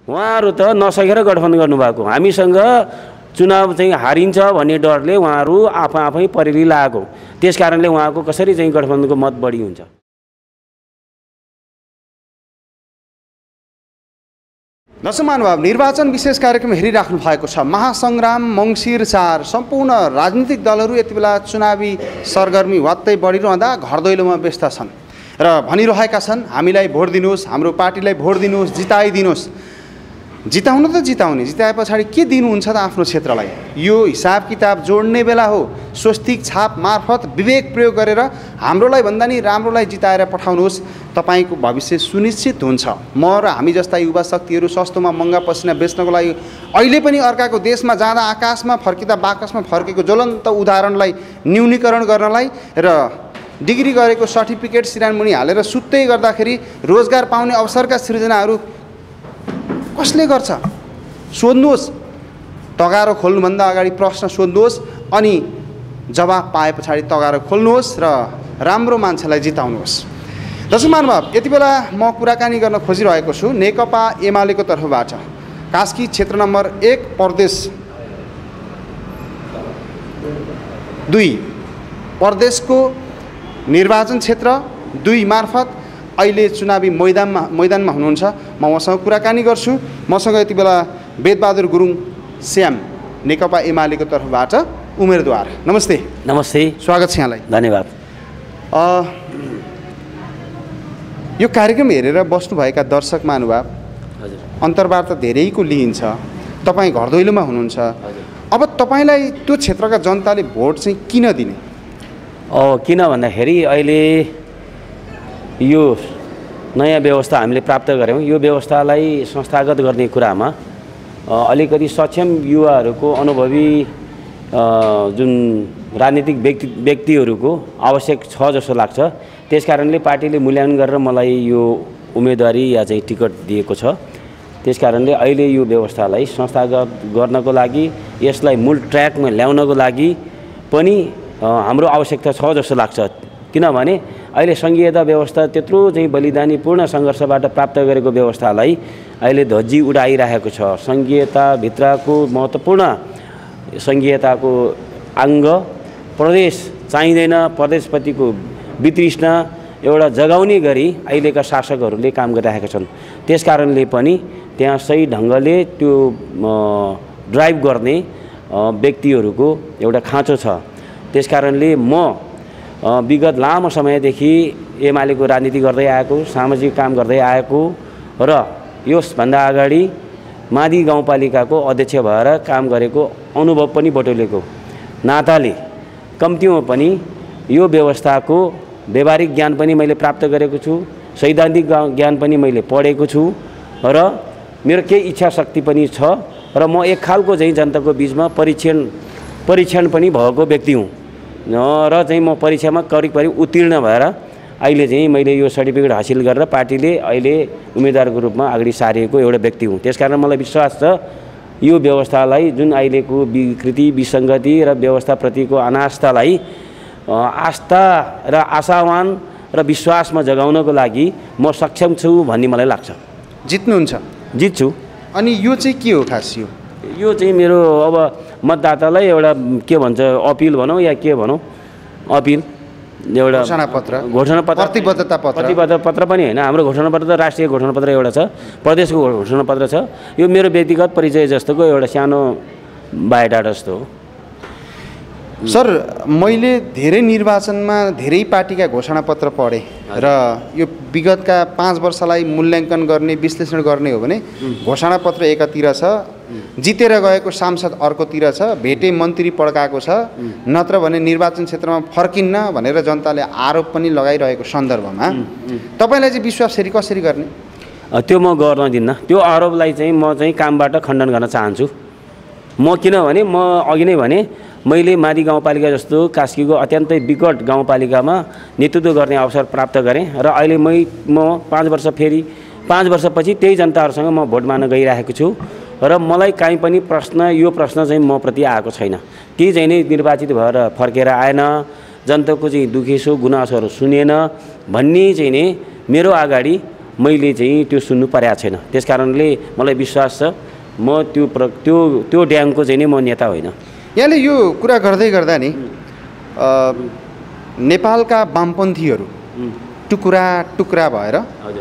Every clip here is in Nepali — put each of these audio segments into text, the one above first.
उहाँहरू त नसकेर गठबन्धन गर्नुभएको। हामीसँग चुनाव चाहिँ हारिन्छ भन्ने डरले उहाँहरू आफै परेली लागेको। त्यस कारणले उहाँको कसरी चाहिँ गठबन्धनको मत बढी हुन्छ। दर्शक महानुभाव, निर्वाचन विशेष कार्यक्रम हेरिराख्नु भएको छ। महासङ्ग्राम मङ्सिर 4 सम्पूर्ण राजनीतिक दलहरू यति बेला चुनावी सरगर्मी वात्तै बढिरहँदा घर दैलोमा व्यस्त छन् र भनिरहेका छन् हामीलाई भोट दिनुहोस्, हाम्रो पार्टीलाई भोट दिनुहोस्, जिताइदिनुहोस्। जिताउन त जिताउने, जिताए पछाडि के दिनुहुन्छ त आफ्नो क्षेत्रलाई? यो हिसाब किताब जोड्ने बेला हो। स्वस्तिक छाप मार्फत विवेक प्रयोग गरेर हाम्रोलाई भन्दा नि राम्रोलाई जिताएर पठाउनुहोस्, तपाईँको भविष्य सुनिश्चित हुन्छ। म र हामी जस्ता युवा शक्तिहरू सस्तोमा महँगा पसिना बेच्नको लागि अहिले पनि अर्काको देशमा जाँदा आकाशमा फर्किँदा बाकसमा फर्केको ज्वलन्त उदाहरणलाई न्यूनीकरण गर्नलाई र डिग्री गरेको सर्टिफिकेट सिरानमुनि हालेर सुत्दै गर्दाखेरि रोजगार पाउने अवसरका सृजनाहरू कसले गर्छ? सोध्नुहोस्। तगारो खोल्नुभन्दा अगाडि प्रश्न सोध्नुहोस् अनि जवाफ पाए पछाडि तगारो खोल्नुहोस् र राम्रो मान्छेलाई जिताउनुहोस्। दर्शक महानुभाव, यति बेला म कुराकानी गर्न खोजिरहेको छु नेकपा एमालेको तर्फबाट कास्की क्षेत्र नम्बर 1 प्रदेश 2 प्रदेशको निर्वाचन क्षेत्र 2 मार्फत अहिले चुनावी मैदानमा हुनुहुन्छ। म उहाँसँग कुराकानी गर्छु। मसँग यति बेला वेदबहादुर गुरुङ श्याम नेकपा एमालेको तर्फबाट उम्मेदवार। नमस्ते। नमस्ते, स्वागत छ यहाँलाई। धन्यवाद। यो कार्यक्रम हेरेर बस्नुभएका दर्शक महानुभाव, अन्तर्वार्ता धेरैको लिइन्छ। तपाईँ घर दैलोमा हुनुहुन्छ। अब तपाईँलाई त्यो क्षेत्रका जनताले भोट चाहिँ किन दिने? किन भन्दाखेरि अहिले यो नयाँ व्यवस्था हामीले प्राप्त गऱ्यौँ। यो व्यवस्थालाई संस्थागत गर्ने कुरामा अलिकति सक्षम युवाहरूको अनुभवी जुन राजनीतिक व्यक्तिहरूको आवश्यक छ जस्तो लाग्छ। त्यस कारणले पार्टीले मूल्याङ्कन गरेर मलाई यो उम्मेदवारी या चाहिँ टिकट दिएको छ। त्यस कारणले अहिले यो व्यवस्थालाई संस्थागत गर्नको लागि, यसलाई मूल ट्र्याकमा ल्याउनको लागि पनि हाम्रो आवश्यकता छ जस्तो लाग्छ। किनभने अहिले सङ्घीयता व्यवस्था त्यत्रो चाहिँ बलिदानीपूर्ण सङ्घर्षबाट प्राप्त गरेको व्यवस्थालाई अहिले धज्जी उडाइरहेको छ। सङ्घीयताभित्रको महत्त्वपूर्ण सङ्घीयताको अङ्ग प्रदेश चाहिँदैन, प्रदेशप्रतिको वितृष्णा एउटा जगाउने गरी अहिलेका शासकहरूले काम गरिरहेका छन्। त्यस कारणले पनि त्यहाँ सही ढङ्गले त्यो ड्राइभ गर्ने व्यक्तिहरूको एउटा खाँचो छ। त्यस कारणले म विगत लामो समयदेखि एमालेको राजनीति गर्दै आएको, सामाजिक काम गर्दै आएको र यसभन्दा अगाडि मादी गाउँपालिकाको अध्यक्ष भएर काम गरेको अनुभव पनि बटुलेको नाताले कम्तीमा पनि यो व्यवस्थाको व्यवहारिक ज्ञान पनि मैले प्राप्त गरेको छु, सैद्धान्तिक ज्ञान पनि मैले पढेको छु र मेरो केही इच्छा शक्ति पनि छ र म एक खालको चाहिँ जनताको बिचमा परीक्षण पनि भएको व्यक्ति हुँ र चाहिँ म परीक्षामा करिब उत्तीर्ण भएर अहिले चाहिँ मैले यो सर्टिफिकेट हासिल गरेर पार्टीले अहिले उम्मेदवारको रूपमा अगाडि सारेको एउटा व्यक्ति हुँ। त्यसकारण मलाई विश्वास छ यो व्यवस्थालाई जुन अहिलेको विकृति, विसङ्गति र व्यवस्थाप्रतिको अनास्थालाई आस्था र आशावान र विश्वासमा जगाउनको लागि म सक्षम छु भन्ने मलाई लाग्छ। जित्नुहुन्छ? जित्छु। अनि यो चाहिँ के हो खास? यो चाहिँ मेरो अब मतदातालाई एउटा के भन्छ अपिल भनौँ या के भनौँ, अपिल एउटा घोषणापत्र प्रतिबद्धता पत्र पनि होइन। हाम्रो घोषणापत्र त राष्ट्रिय घोषणापत्र एउटा छ, प्रदेशको घोषणापत्र छ। यो मेरो व्यक्तिगत परिचय जस्तोको एउटा सानो बायोडाटा जस्तो हो। सर, मैले धेरै निर्वाचनमा धेरै पार्टीका घोषणापत्र पढेँ र यो विगतका 5 वर्षलाई मूल्याङ्कन गर्ने, विश्लेषण गर्ने हो भने घोषणापत्र एकातिर छ, जितेर गएको सांसद अर्कोतिर छ, भेटे मन्त्री पड्काएको छ, नत्र भने निर्वाचन क्षेत्रमा फर्किन्न भनेर जनताले आरोप पनि लगाइरहेको सन्दर्भमा तपाईँलाई चाहिँ विश्वास फेरि कसरी गर्ने? त्यो म गर्न दिन्न। त्यो आरोपलाई चाहिँ म चाहिँ कामबाट खण्डन गर्न चाहन्छु। म किनभने म अघि नै भने मैले मादी गाउँपालिका जस्तो कास्कीको अत्यन्तै विकट गाउँपालिकामा नेतृत्व गर्ने अवसर प्राप्त गरेँ र अहिले म 5 वर्षपछि त्यही जनताहरूसँग म भोट माग्न गइरहेको छु र मलाई काहीँ पनि यो प्रश्न चाहिँ म प्रति आएको छैन। केही चाहिँ नै निर्वाचित भएर फर्केर आएन, जनताको चाहिँ दुखेसो गुनासोहरू सुनेन भन्ने चाहिँ नै मेरो अगाडि मैले चाहिँ त्यो सुन्नु परेको छैन। त्यस कारणले मलाई विश्वास छ म त्यो ड्याङको चाहिँ नि म नेता होइन। यहाँले यो कुरा गर्दै गर्दा नि नेपालका वामपन्थीहरू टुक्रा टुक्रा भएर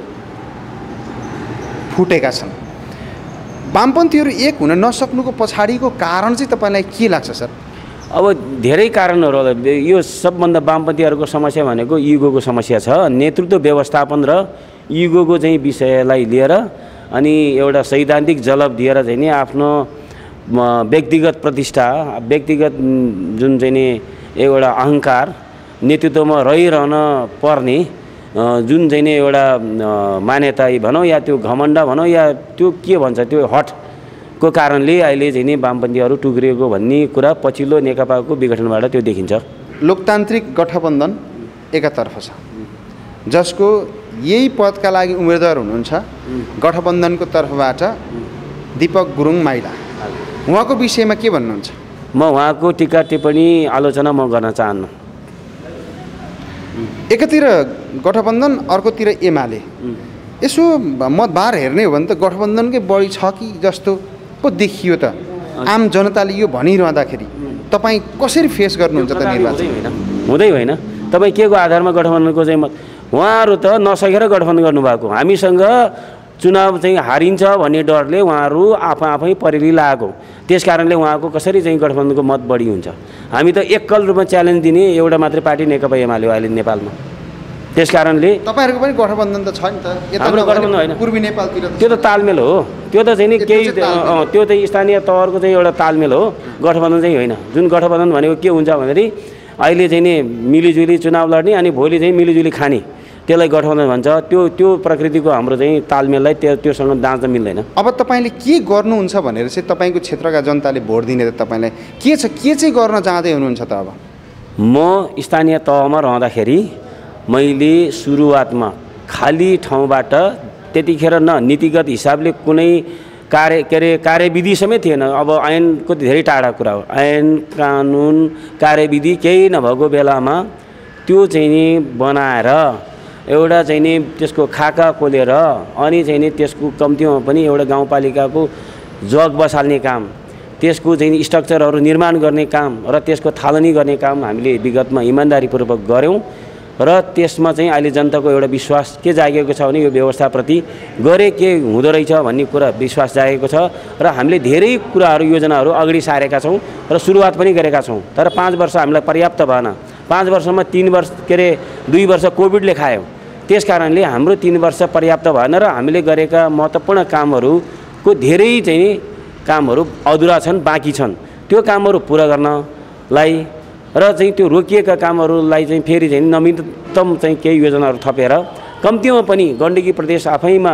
फुटेका छन्। वामपन्थीहरू एक हुन नसक्नुको पछाडिको कारण चाहिँ तपाईँलाई के लाग्छ सर? अब धेरै कारणहरू होला। यो सबभन्दा वामपन्थीहरूको समस्या भनेको इगोको समस्या छ। नेतृत्व व्यवस्थापन र इगोको चाहिँ विषयलाई लिएर अनि एउटा सैद्धान्तिक जवाब दिएर चाहिँ नि आफ्नो व्यक्तिगत प्रतिष्ठा, व्यक्तिगत जुन चाहिँ नि एउटा अहङ्कार, नेतृत्वमा रहिरहन पर्ने जुन चाहिँ नि एउटा मान्यता भनौँ या त्यो घमण्ड भनौँ या त्यो के भन्छ त्यो हटको कारणले अहिले चाहिँ नि वामपन्थीहरू टुक्रिएको भन्ने कुरा पछिल्लो नेकपाको विघटनबाट त्यो देखिन्छ। लोकतान्त्रिक गठबन्धन एकातर्फ छ जसको यही पदका लागि उम्मेदवार हुनुहुन्छ गठबन्धनको तर्फबाट दीपक गुरुङ माइला। उहाँको विषयमा के भन्नुहुन्छ? म उहाँको टिका टिप्पणी आलोचना म गर्न चाहन्न। एकातिर गठबन्धन अर्कोतिर एमाले, यसो मतभार हेर्ने हो भने त गठबन्धनकै बढी छ कि जस्तो पो देखियो त। आम जनताले यो भनिरहँदाखेरि तपाईँ कसरी फेस गर्नुहुन्छ त निर्वाचन? हुँदै होइन। तपाईँ के को आधारमा गठबन्धनको चाहिँ उहाँहरू त नसकेर गठबन्धन गर्नुभएको। हामीसँग चुनाव चाहिँ हारिन्छ भन्ने डरले उहाँहरू आफै परिली लागेको। त्यस कारणले उहाँको कसरी चाहिँ गठबन्धनको मत बढी हुन्छ? हामी त एकल रूपमा च्यालेन्ज दिने एउटा मात्रै पार्टी नेकपा एमाले हो अहिले नेपालमा। त्यस कारणले तपाईँहरूको पनि गठबन्धन त छ नि त? हाम्रो गठबन्धन होइन, पूर्वी नेपालतिर त्यो त तालमेल हो। त्यो त चाहिँ नि केही त्यो चाहिँ स्थानीय तहको चाहिँ एउटा तालमेल हो, गठबन्धन चाहिँ होइन। जुन गठबन्धन भनेको के हुन्छ भन्दाखेरि अहिले चाहिँ नि मिलिजुली चुनाव लड्ने अनि भोलि चाहिँ मिलिजुली खाने, त्यसलाई गठबन्धन भन्छ। त्यो प्रकृतिको हाम्रो चाहिँ तालमेललाई त्योसँग दाँच्न मिल्दैन। अब तपाईँले के गर्नुहुन्छ भनेर चाहिँ तपाईँको क्षेत्रका जनताले भोट दिने त तपाईँलाई के छ, के चाहिँ गर्न चाहँदै हुनुहुन्छ त? अब म स्थानीय तहमा रहँदाखेरि मैले सुरुवातमा खाली ठाउँबाट त्यतिखेर न नीतिगत हिसाबले कुनै कार्यविधि समेत थिएन। अब ऐनको धेरै टाढा कुरा हो। ऐन कानुन कार्यविधि केही नभएको बेलामा त्यो चाहिँ नि बनाएर एउटा चाहिँ नि त्यसको खाका खोलेर अनि चाहिँ नि त्यसको कम्तीमा पनि एउटा गाउँपालिकाको जग बसाल्ने काम, त्यसको चाहिँ स्ट्रक्चरहरू निर्माण गर्ने काम र त्यसको थालनी गर्ने काम हामीले विगतमा इमान्दारीपूर्वक गऱ्यौँ र त्यसमा चाहिँ अहिले जनताको एउटा विश्वास के जागेको छ भने यो व्यवस्थाप्रति गरे के हुँदो रहेछ भन्ने कुरा विश्वास जागेको छ र हामीले धेरै कुराहरू योजनाहरू अगाडि सारेका छौँ र सुरुवात पनि गरेका छौँ। तर 5 वर्ष हामीलाई पर्याप्त भएन। 5 वर्षमा 3 वर्ष 2 वर्ष कोभिडले खायो। त्यस कारणले हाम्रो 3 वर्ष पर्याप्त भएन र हामीले गरेका महत्त्वपूर्ण कामहरूको धेरै चाहिँ कामहरू अधुरा छन्, बाँकी छन्। त्यो कामहरू पुरा गर्नलाई र चाहिँ त्यो रोकिएका कामहरूलाई चाहिँ फेरि चाहिँ नवीनतम चाहिँ केही योजनाहरू थपेर कम्तीमा पनि गण्डकी प्रदेश आफैमा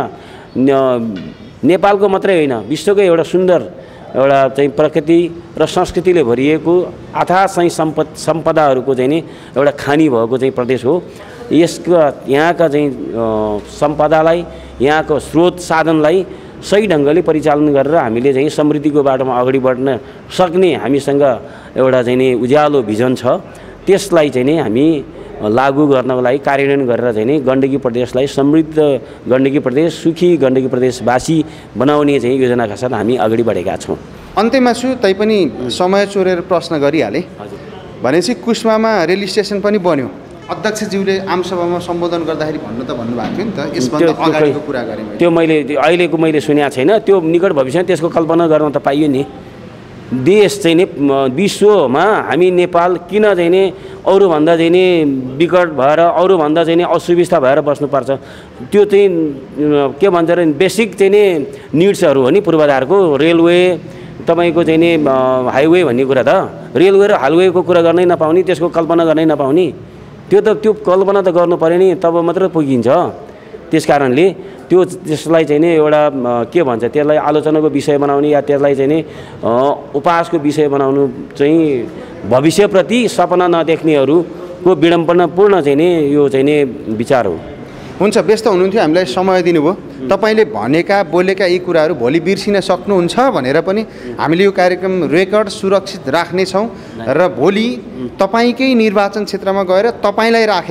नेपालको मात्रै होइन विश्वकै एउटा सुन्दर एउटा चाहिँ प्रकृति र संस्कृतिले भरिएको अथाह चाहिँ सम्पदाहरूको चाहिँ नि एउटा खानी भएको चाहिँ प्रदेश हो। यसको यहाँका चाहिँ सम्पदालाई, यहाँको स्रोत साधनलाई सही ढङ्गले परिचालन गरेर हामीले चाहिँ समृद्धिको बाटोमा अगाडि बढ्न सक्ने हामीसँग एउटा चाहिँ नि उज्यालो भिजन छ। त्यसलाई चाहिँ नि हामी लागू गर्नको लागि कार्यान्वयन गरेर चाहिँ नि गण्डकी प्रदेशलाई समृद्ध गण्डकी प्रदेश, सुखी गण्डकी प्रदेशवासी बनाउने चाहिँ योजनाका साथ हामी अगाडि बढेका छौँ। अन्त्यमा छु तैपनि समय चोरेर प्रश्न गरिहालेँ। भनेपछि कुस्मामा रेल स्टेसन पनि बन्यो। अध्यक्षज्यूले आमसभामा सम्बोधन गर्दाखेरि भन्नुभएको थियो नि त, यसभन्दा अगाडिको कुरा गरेँ मैले। त्यो अहिलेको मैले सुनेको छैन। त्यो निकट भविष्यमा त्यसको कल्पना गर्न त पाइयो नि। देश चाहिँ नि विश्वमा हामी नेपाल किन चाहिँ नि अरूभन्दा चाहिँ नि विकट भएर अरूभन्दा चाहिँ नि असुविस्ता भएर बस्नुपर्छ? त्यो चाहिँ के भन्छ अरे बेसिक चाहिँ नि निड्सहरू हो नि पूर्वाधारको। रेलवे तपाईँको चाहिँ नि हाइवे भन्ने कुरा त रेलवे र हाइवेको कुरा गर्नै नपाउने, त्यसको कल्पना गर्नै नपाउने, त्यो कल्पना त गर्नु पऱ्यो नि, तब मात्र पुगिन्छ। त्यस कारणले त्यसलाई चाहिँ नि एउटा के भन्छ त्यसलाई आलोचनाको विषय बनाउने या त्यसलाई चाहिँ नि उपहासको विषय बनाउनु चाहिँ भविष्यप्रति सपना नदेख्नेहरूको विडम्बनापूर्ण चाहिँ नि यो चाहिँ नि विचार हो। हुन्छ, व्यस्त हुनुहुन्थ्यो, हामीलाई समय दिनुभयो। तपाईँले भनेका बोलेका यी कुराहरू भोलि बिर्सिन सक्नुहुन्छ भनेर पनि हामीले यो कार्यक्रम रेकर्ड सुरक्षित राख्नेछौँ र भोलि तपाईँकै निर्वाचन क्षेत्रमा गएर तपाईँलाई राखेर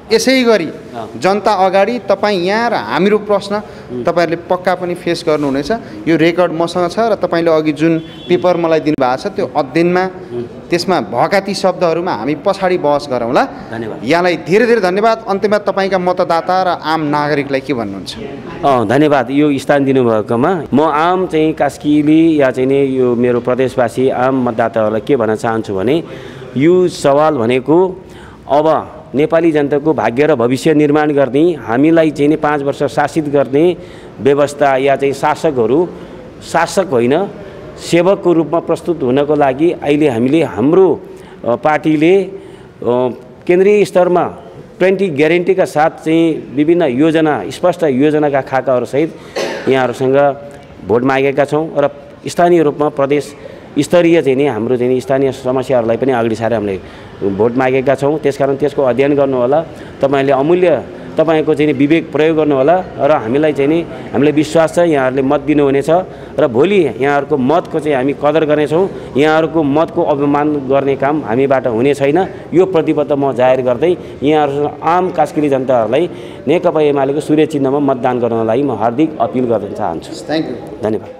यसै गरी जनता अगाडि तपाईँ यहाँ र हाम्रो प्रश्न तपाईँहरूले पक्का पनि फेस गर्नुहुनेछ। यो रेकर्ड मसँग छ र तपाईँले अघि जुन पेपर मलाई दिनुभएको छ त्यो अध्ययनमा त्यसमा भएका ती शब्दहरूमा हामी पछाडि बहस गरौँला। धन्यवाद। यहाँलाई धेरै धेरै धन्यवाद। अन्त्यमा तपाईँका मतदाता र आम नागरिकलाई के भन्नुहुन्छ? धन्यवाद यो स्थान दिनुभएकोमा। म आम चाहिँ कास्कीली या चाहिँ नि यो मेरो प्रदेशवासी आम मतदाताहरूलाई के भन्न चाहन्छु भने यो सवाल भनेको अब नेपाली जनताको भाग्य र भविष्य निर्माण गर्ने, हामीलाई चाहिँ नि 5 वर्ष शासित गर्ने व्यवस्था या चाहिँ शासक होइन सेवकको रूपमा प्रस्तुत हुनको लागि अहिले हामीले हाम्रो पार्टीले केन्द्रीय स्तरमा 20 ग्यारेन्टीका साथ चाहिँ विभिन्न योजना स्पष्ट योजनाका खाकाहरूसहित यहाँहरूसँग भोट मागेका छौँ र स्थानीय रूपमा प्रदेश स्तरीय चाहिँ नि हाम्रो चाहिँ स्थानीय समस्याहरूलाई पनि अगाडि सारेर हामीले भोट मागेका छौँ। त्यसकारण त्यसको अध्ययन गर्नुहोला। तपाईँहरूले अमूल्य तपाईँको चाहिँ विवेक प्रयोग गर्नुहोला र हामीलाई चाहिँ नि हामीलाई विश्वास छ यहाँहरूले मत दिनुहुनेछ र भोलि यहाँहरूको मतको चाहिँ हामी कदर गर्नेछौँ। यहाँहरूको मतको अपमान गर्ने काम हामीबाट हुने छैन। यो प्रतिबद्धता म जाहेर गर्दै यहाँहरू आम कास्कीली जनताहरूलाई नेकपा एमालेको सूर्य चिन्हमा मतदान गर्नलाई म हार्दिक अपिल गर्न चाहन्छु। Thank you. धन्यवाद।